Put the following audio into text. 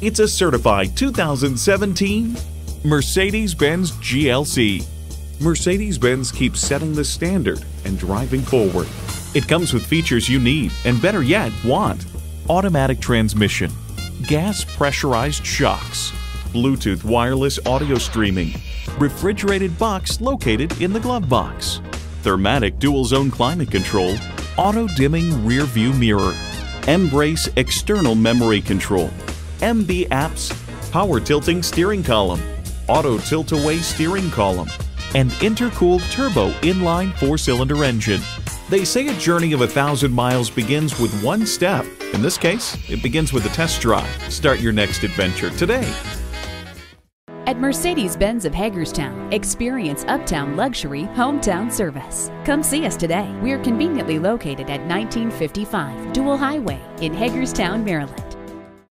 It's a certified 2017 Mercedes-Benz GLC. Mercedes-Benz keeps setting the standard and driving forward. It comes with features you need and, better yet, want. Automatic transmission, gas pressurized shocks, Bluetooth wireless audio streaming, refrigerated box located in the glove box, thermatic dual zone climate control, auto dimming rear view mirror, M-Brace external memory control, MB apps, power tilting steering column, auto tilt-away steering column, and intercooled turbo inline 4-cylinder engine. They say a journey of 1,000 miles begins with one step. In this case, it begins with a test drive. Start your next adventure today. At Mercedes-Benz of Hagerstown, experience uptown luxury, hometown service. Come see us today. We're conveniently located at 1955 Dual Highway in Hagerstown, Maryland.